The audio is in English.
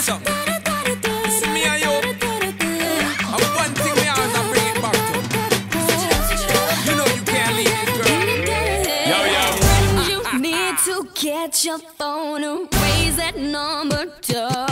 So, it's me and you. And one thing me always a bring it back to. You know you can't leave it, girl. Yo, yo. You need to get your phone and raise that number, duh.